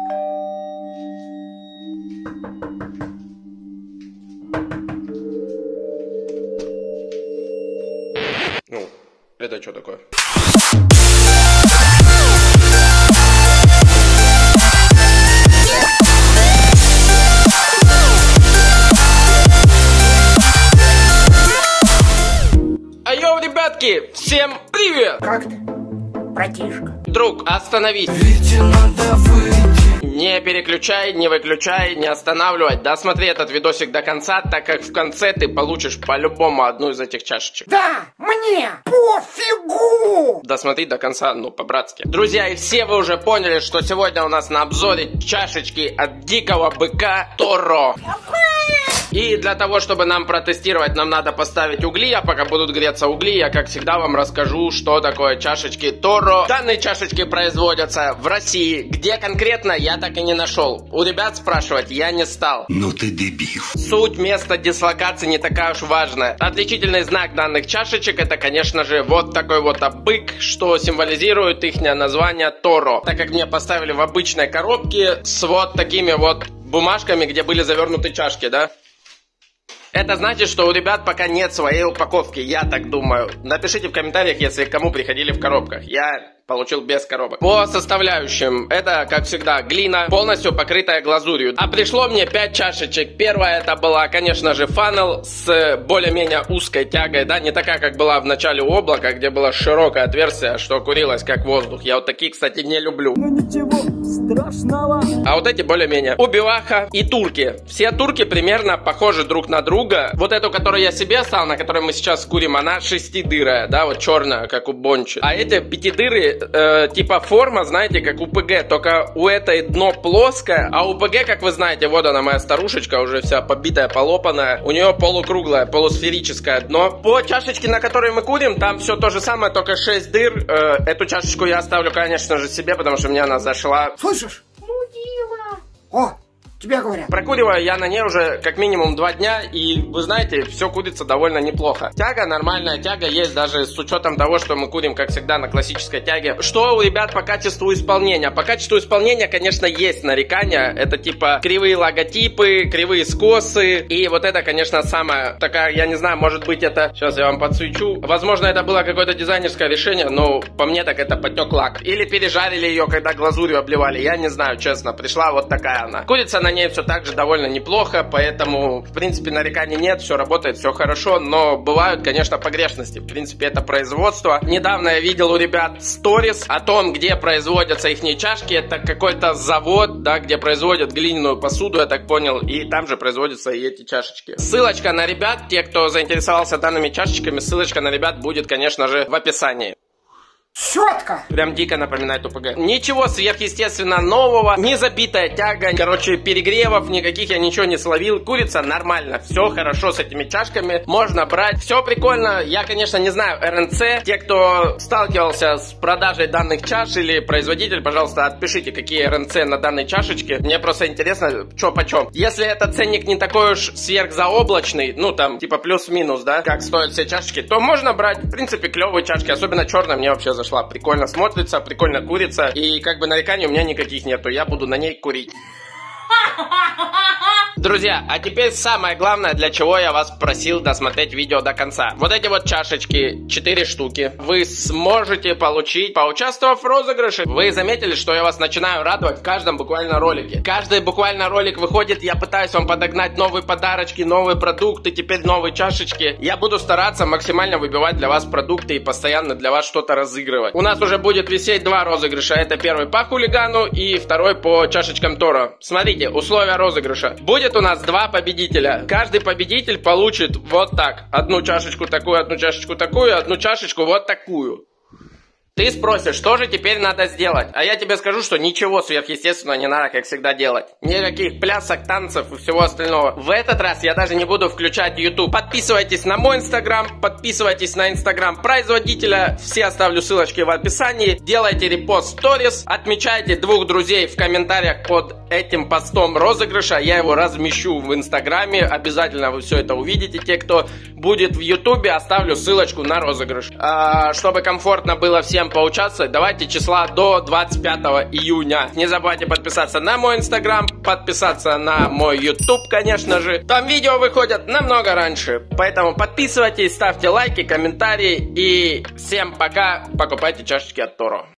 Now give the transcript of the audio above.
Ну, это что такое? Айо, ребятки, всем привет! Как ты, братишка? Друг, остановись. Не переключай, не выключай, не останавливай. Досмотри этот видосик до конца, так как в конце ты получишь по-любому одну из этих чашечек. Да, мне пофигу! Досмотри до конца, ну, по-братски. Друзья, и все вы уже поняли, что сегодня у нас на обзоре чашечки от дикого быка Торо. И для того, чтобы нам протестировать, нам надо поставить угли. А пока будут греться угли, я, как всегда, вам расскажу, что такое чашечки Торо. Данные чашечки производятся в России. Где конкретно, я так и не нашел. У ребят спрашивать я не стал. Ну ты дебил. Суть места дислокации не такая уж важная. Отличительный знак данных чашечек — это, конечно же, вот такой вот бык, что символизирует их название Торо. Так как мне поставили в обычной коробке с вот такими вот бумажками, где были завернуты чашки, да? Это значит, что у ребят пока нет своей упаковки, я так думаю. Напишите в комментариях, если кому приходили в коробках. Я получил без коробок. По составляющим, это, как всегда, глина, полностью покрытая глазурью. А пришло мне 5 чашечек. Первая это была, конечно же, фанел с более-менее узкой тягой, да, не такая, как была в начале у облака, где было широкое отверстие, что курилось как воздух. Я вот такие, кстати, не люблю. Но ничего страшного. А вот эти более-менее. Убиваха и турки. Все турки примерно похожи друг на друга. Вот эту, которую я себе оставил, на которой мы сейчас курим, она 6-дырая, да, вот черная, как у Бончи. А эти 5-дыры, типа форма, знаете, как у ПГ, только у этой дно плоское, а у ПГ, как вы знаете, вот она моя старушечка, уже вся побитая, полопанная, у нее полукруглое, полусферическое дно. По чашечке, на которой мы курим, там все то же самое, только 6 дыр. Эту чашечку я оставлю, конечно же, себе, потому что мне она зашла. Слышишь? Мудила. О, тебе говорят. Прокуриваю я на ней уже как минимум 2 дня, и вы знаете, все курится довольно неплохо. Тяга, нормальная тяга есть, даже с учетом того, что мы курим, как всегда, на классической тяге. Что у ребят по качеству исполнения? По качеству исполнения, конечно, есть нарекания. Это типа кривые логотипы, кривые скосы, и вот это, конечно, самая такая, я не знаю, может быть это, сейчас я вам подсвечу. Возможно, это было какое-то дизайнерское решение, но по мне так это потек лак. Или пережарили ее, когда глазурью обливали, я не знаю, честно. Пришла вот такая она. Курица на ней все так же довольно неплохо, поэтому, в принципе, нареканий нет, все работает, все хорошо, но бывают, конечно, погрешности. В принципе, это производство. Недавно я видел у ребят сторис о том, где производятся их чашки. Это какой-то завод, да, где производят глиняную посуду, я так понял, и там же производятся и эти чашечки. Ссылочка на ребят, те, кто заинтересовался данными чашечками, ссылочка на ребят будет, конечно же, в описании. Четко. Прям дико напоминает УПГ. Ничего сверхъестественно нового, не забитая тяга, короче, перегревов никаких я ничего не словил. Курица нормально, все хорошо с этими чашками, можно брать, все прикольно. Я, конечно, не знаю РНЦ, те, кто сталкивался с продажей данных чаш или производитель, пожалуйста, отпишите, какие РНЦ на данной чашечке. Мне просто интересно, что почем. Если этот ценник не такой уж сверхзаоблачный, ну там, типа плюс-минус, да, как стоят все чашечки, то можно брать, в принципе, клевые чашки, особенно черная мне вообще зашла. Прикольно смотрится, прикольно курится. И как бы нареканий у меня никаких нету. Я буду на ней курить. Друзья, а теперь самое главное, для чего я вас просил досмотреть видео до конца. Вот эти вот чашечки, 4 штуки, вы сможете получить, поучаствовав в розыгрыше. Вы заметили, что я вас начинаю радовать в каждом буквально ролике. Каждый буквально ролик выходит, я пытаюсь вам подогнать новые подарочки, новые продукты, теперь новые чашечки. Я буду стараться максимально выбивать для вас продукты и постоянно для вас что-то разыгрывать. У нас уже будет висеть 2 розыгрыша. Это первый по хулигану и второй по чашечкам Торо. Смотрите, условия розыгрыша. Будет у нас 2 победителя. Каждый победитель получит вот так. Одну чашечку такую, одну чашечку такую, одну чашечку вот такую. Ты спросишь, что же теперь надо сделать? А я тебе скажу, что ничего сверхъестественного не надо, как всегда, делать. Никаких плясок, танцев и всего остального. В этот раз я даже не буду включать YouTube. Подписывайтесь на мой инстаграм, подписывайтесь на инстаграм производителя. Все оставлю ссылочки в описании. Делайте репост сторис, отмечайте 2 друзей в комментариях под этим постом розыгрыша. Я его размещу в инстаграме. Обязательно вы все это увидите. Те, кто будет в ютубе, оставлю ссылочку на розыгрыш. Чтобы комфортно было всем всем поучаствовать. Давайте числа до 25 июня. Не забывайте подписаться на мой инстаграм, подписаться на мой YouTube, конечно же. Там видео выходят намного раньше. Поэтому подписывайтесь, ставьте лайки, комментарии. И всем пока. Покупайте чашечки от Торо.